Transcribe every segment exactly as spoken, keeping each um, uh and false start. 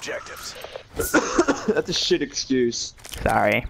objectives. That's a shit excuse. Sorry.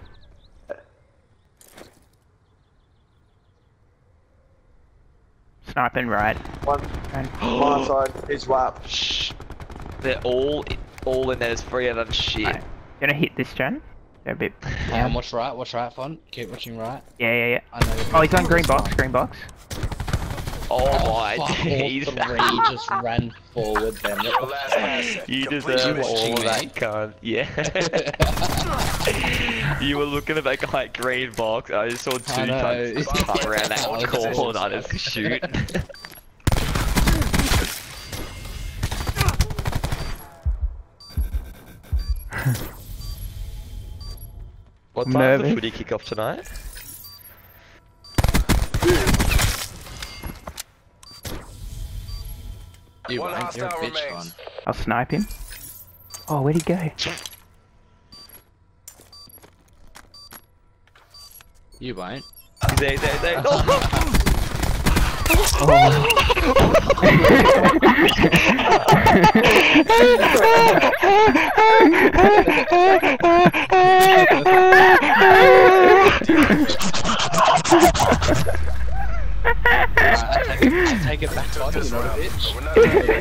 Sniping right. One, And one side, he's wap. Shh. They're all all in there. There's three of them. Shit. Right. Gonna hit this gen. They're a bit. Yeah, watch right, watch right, fun. Keep watching right. Yeah, yeah, yeah. I know. Oh, he's on green box. Green box. Oh my Fuck, all days. three just ran forward then. Your last asset. You Complete deserve your all mission. of that, cunt. Yeah. You were looking at that like green box. I just saw two I know. cunts come around that That was corner awesome. and just shoot. What time's the Nervous. footy kick off tonight? You One won't, you're a hostile bitch, fun. remains. I'll snipe him. Oh, where'd he go? You won't. He's there, he's there, he's there. Oh. Right, I take it, I take it back, fun. This You're not a round, bitch. but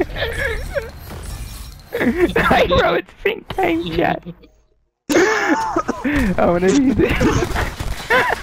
we're not Hey bro, it's sync game chat. I wanna use it.